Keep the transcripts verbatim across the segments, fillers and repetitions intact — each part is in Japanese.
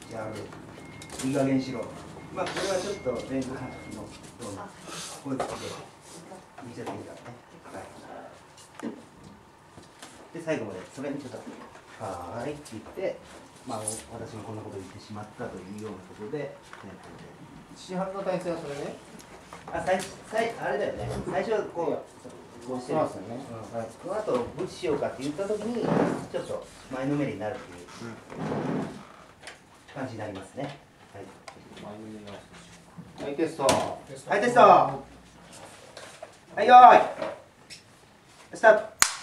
やる。いい加減しろ。まあこれはちょっとレンズ関係のようなこういうことで見せてみたね。はい。で最後までそれにちょっとはーいって言って、まあ私がこんなこと言ってしまったというようなことで、 市販の体勢はそれね。 あ最最あれだよね。最初はこうこうしてるんですよね。うん、はい。この後ブチしようかって言った時にちょっと前のめりになるっていう感じになりますね。はい。 前のめりになる。はいテスト。 はいテスト。はいよーい。スタート。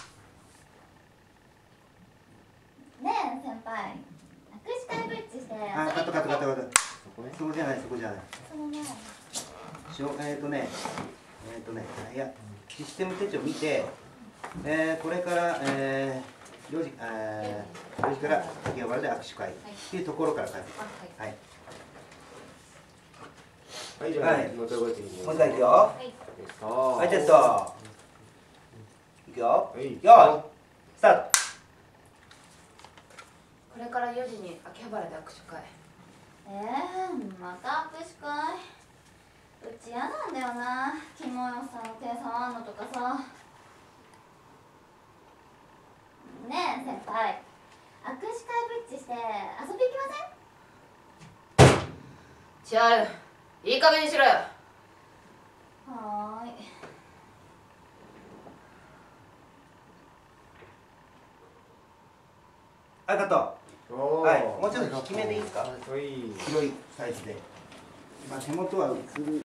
ねえ先輩、握手会ブッチして遊びあ、カットカットカットカット。 そこね。 そこじゃないそこじゃない。 その前しょえっ、ー、とねえっ、ー、とねいやシステム手帳見て、えー、これからえー、よじえー、よじから秋葉原で握手会っていうところから書いてます。はい。 はいじゃあ、 はいもう一回動いてみて。 もう一回いくよ。 はいテスト。ははいテスト。いくよ。 はいよーいスタート。 これからよじに秋葉原で握手会。 えー、また握手会うち嫌なんだよな。キモいおっさんの手触んのとかさ。ねえ先輩、握手会ブッチして遊び行きません？ 千春、いい加減にしろよ。 はーい。 はいカット。 おーはいもうちょっと大きめでいいですか。 はい。 広いサイズで。まあ手元は映る。